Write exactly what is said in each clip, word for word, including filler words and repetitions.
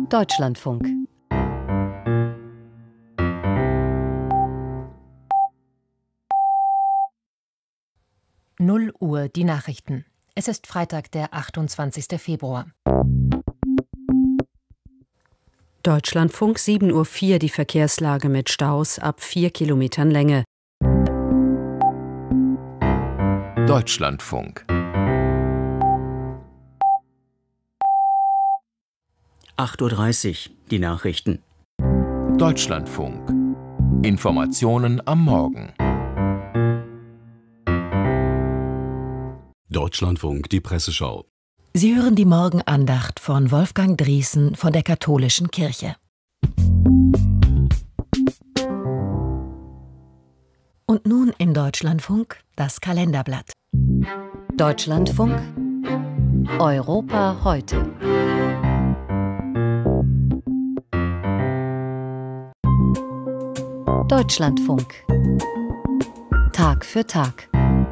Deutschlandfunk. Null Uhr die Nachrichten. Es ist Freitag, der achtundzwanzigste Februar. Deutschlandfunk, sieben Uhr vier, die Verkehrslage mit Staus ab vier Kilometern Länge. Deutschlandfunk. acht Uhr dreißig, die Nachrichten. Deutschlandfunk. Informationen am Morgen. Deutschlandfunk, die Presseschau. Sie hören die Morgenandacht von Wolfgang Drießen von der Katholischen Kirche. Und nun in Deutschlandfunk das Kalenderblatt. Deutschlandfunk. Europa heute. Deutschlandfunk. Tag für Tag.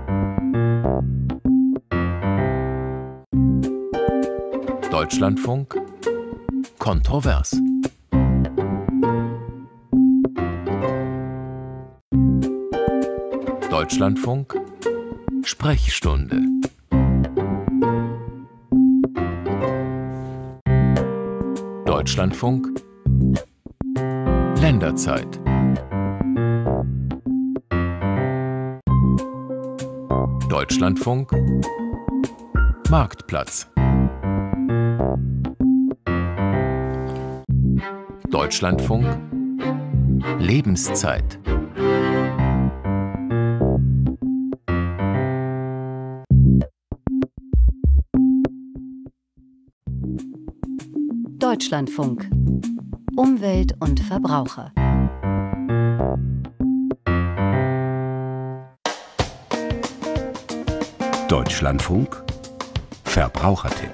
Deutschlandfunk. Kontrovers. Deutschlandfunk. Sprechstunde. Deutschlandfunk. Länderzeit. Deutschlandfunk. Marktplatz. Deutschlandfunk. Lebenszeit. Deutschlandfunk. Umwelt und Verbraucher. Deutschlandfunk. Verbrauchertipp.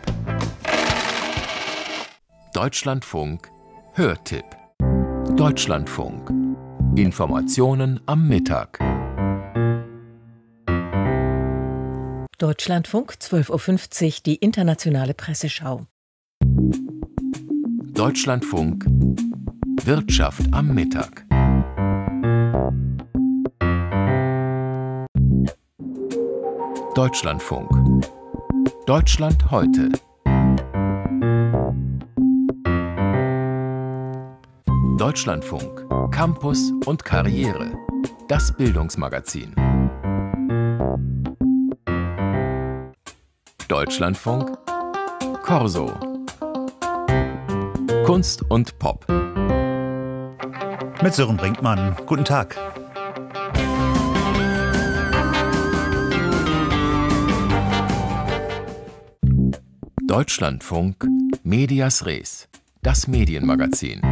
Deutschlandfunk. Hörtipp. Deutschlandfunk. Informationen am Mittag. Deutschlandfunk, zwölf Uhr fünfzig, die internationale Presseschau. Deutschlandfunk. Wirtschaft am Mittag. Deutschlandfunk. Deutschland heute. Deutschlandfunk. Campus und Karriere. Das Bildungsmagazin. Deutschlandfunk. Corso. Kunst und Pop. Mit Sören Brinkmann. Guten Tag. Deutschlandfunk. Medias Res. Das Medienmagazin.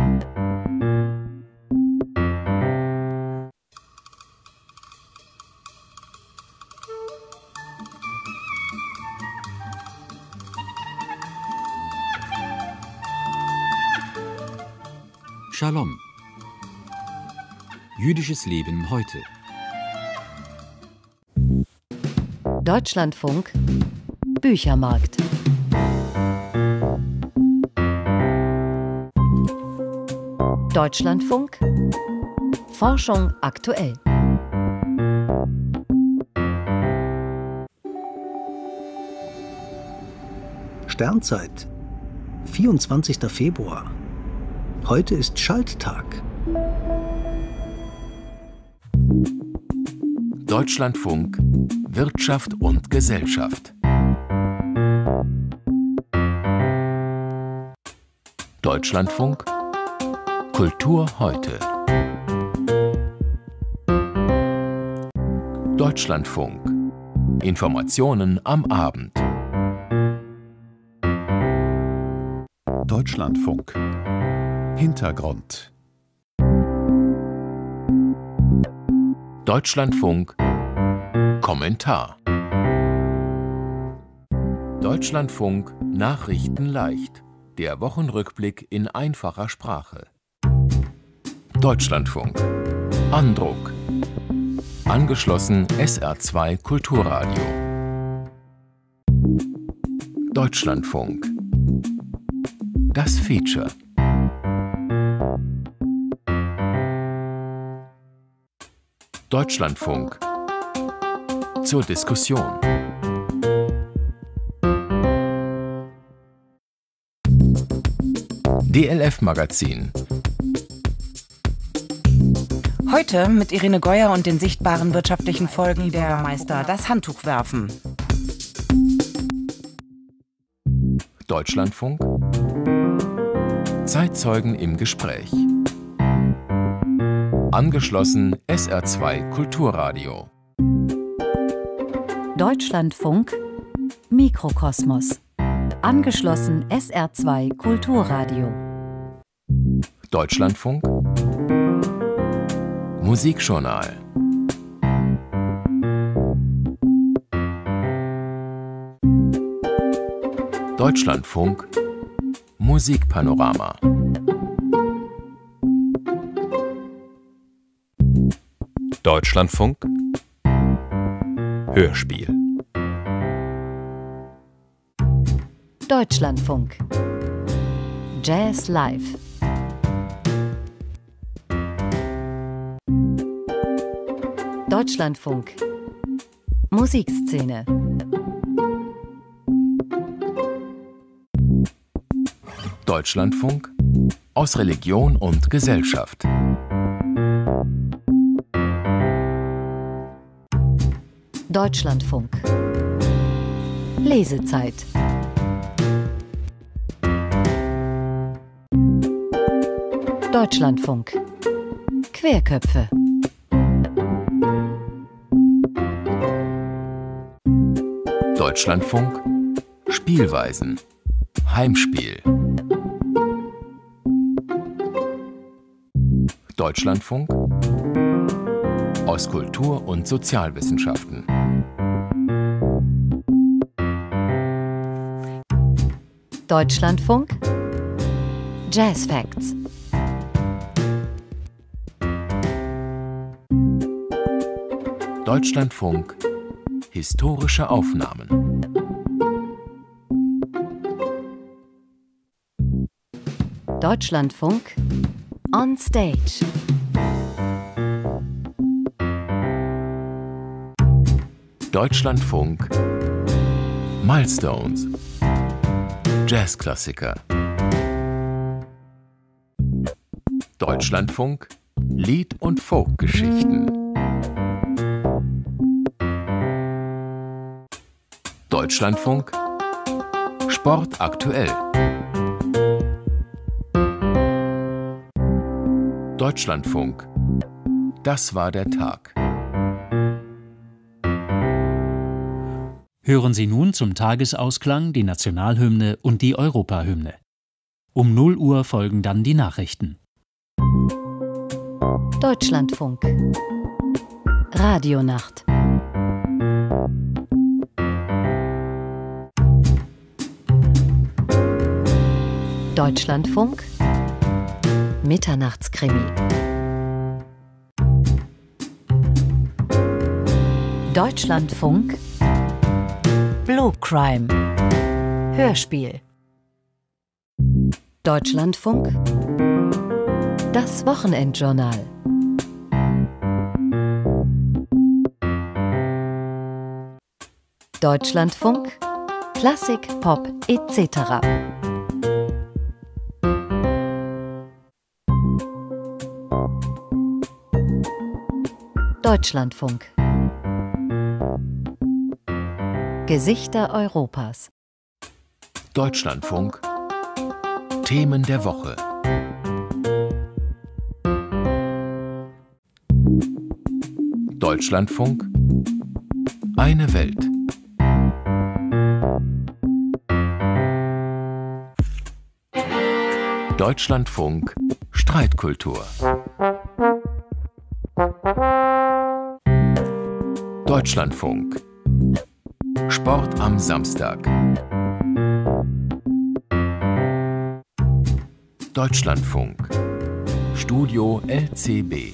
Shalom. Jüdisches Leben heute. Deutschlandfunk. Büchermarkt. Deutschlandfunk. Forschung aktuell. Sternzeit. vierundzwanzigster Februar. Heute ist Schalttag. Deutschlandfunk. Wirtschaft und Gesellschaft. Deutschlandfunk. Kultur heute. Deutschlandfunk. Informationen am Abend. Deutschlandfunk. Hintergrund. Deutschlandfunk. Kommentar. Deutschlandfunk. Nachrichten leicht. Der Wochenrückblick in einfacher Sprache. Deutschlandfunk. Andruck. Angeschlossen S R zwei Kulturradio. Deutschlandfunk. Das Feature. Deutschlandfunk zur Diskussion. D L F-Magazin. Heute mit Irene Geuer und den sichtbaren wirtschaftlichen Folgen der Meister das Handtuch werfen. Deutschlandfunk. Zeitzeugen im Gespräch. Angeschlossen S R zwei Kulturradio. Deutschlandfunk Mikrokosmos. Angeschlossen S R zwei Kulturradio. Deutschlandfunk Musikjournal. Deutschlandfunk Musikpanorama. Deutschlandfunk Hörspiel. Deutschlandfunk Jazz Live. Deutschlandfunk Musikszene. Deutschlandfunk aus Religion und Gesellschaft. Deutschlandfunk Lesezeit. Deutschlandfunk Querköpfe. Deutschlandfunk Spielweisen. Heimspiel. Deutschlandfunk aus Kultur- und Sozialwissenschaften. Deutschlandfunk Jazz Facts. Deutschlandfunk historische Aufnahmen. Deutschlandfunk On Stage. Deutschlandfunk Milestones. Jazzklassiker. Deutschlandfunk Lied- und Folkgeschichten. Deutschlandfunk Sport aktuell. Deutschlandfunk Das war der Tag. Hören Sie nun zum Tagesausklang die Nationalhymne und die Europahymne. Um null Uhr folgen dann die Nachrichten. Deutschlandfunk Radionacht. Deutschlandfunk Mitternachtskrimi. Deutschlandfunk Blue Crime. Hörspiel. Deutschlandfunk Das Wochenendjournal. Deutschlandfunk Klassik, Pop et cetera. Deutschlandfunk Gesichter Europas. Deutschlandfunk Themen der Woche. Deutschlandfunk Eine Welt. Deutschlandfunk Streitkultur. Deutschlandfunk Sport am Samstag. Deutschlandfunk Studio L C B.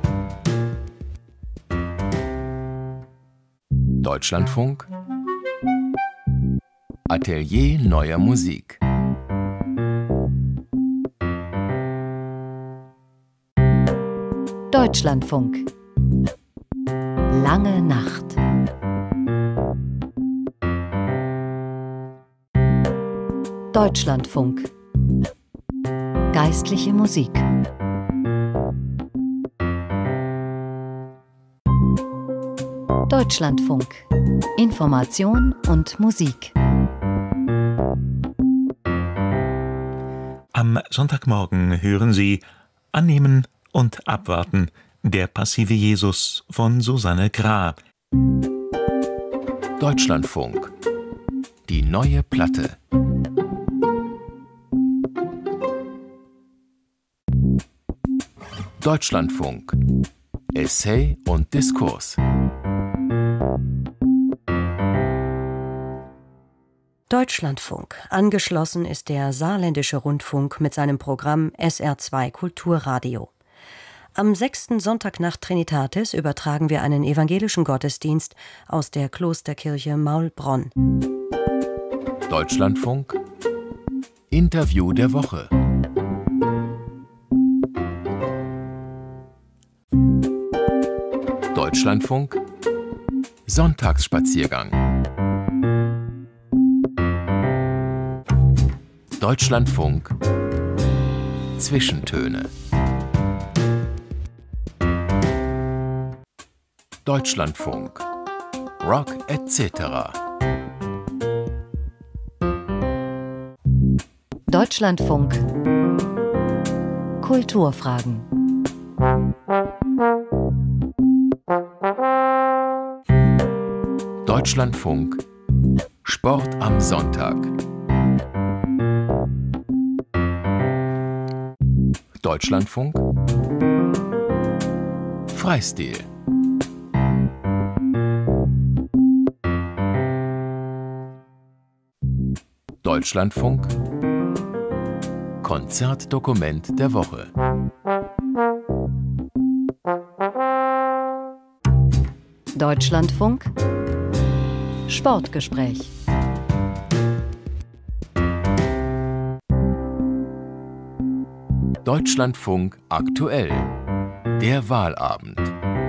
Deutschlandfunk Atelier neuer Musik. Deutschlandfunk Lange Nacht. Deutschlandfunk. Geistliche Musik. Deutschlandfunk. Information und Musik. Am Sonntagmorgen hören Sie Annehmen und Abwarten, der passive Jesus von Susanne Grah. Deutschlandfunk. Die neue Platte. Deutschlandfunk. Essay und Diskurs. Deutschlandfunk. Angeschlossen ist der Saarländische Rundfunk mit seinem Programm S R zwei Kulturradio. Am sechsten Sonntag nach Trinitatis übertragen wir einen evangelischen Gottesdienst aus der Klosterkirche Maulbronn. Deutschlandfunk. Interview der Woche. Deutschlandfunk. Sonntagsspaziergang. Deutschlandfunk. Zwischentöne. Deutschlandfunk. Rock et cetera. Deutschlandfunk. Kulturfragen. Deutschlandfunk. Sport am Sonntag. Deutschlandfunk. Freistil. Deutschlandfunk. Konzertdokument der Woche. Deutschlandfunk. Sportgespräch. Deutschlandfunk aktuell. Der Wahlabend.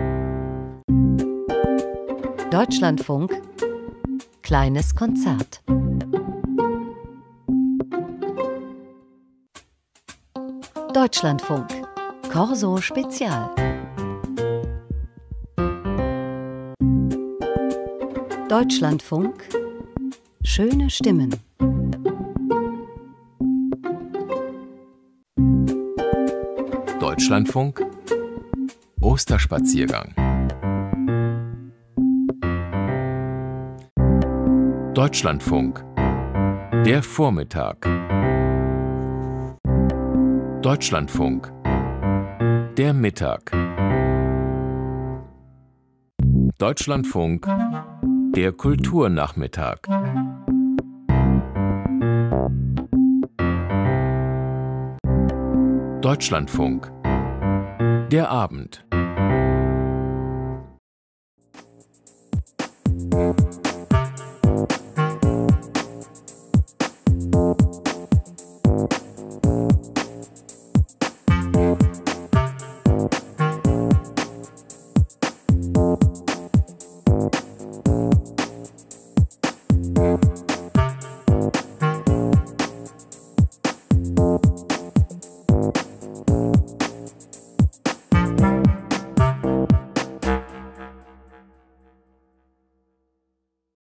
Deutschlandfunk. Kleines Konzert. Deutschlandfunk. Corso Spezial. Deutschlandfunk. Schöne Stimmen. Deutschlandfunk. Osterspaziergang. Deutschlandfunk. Der Vormittag. Deutschlandfunk. Der Mittag. Deutschlandfunk. Der Kulturnachmittag. Deutschlandfunk. Der Abend.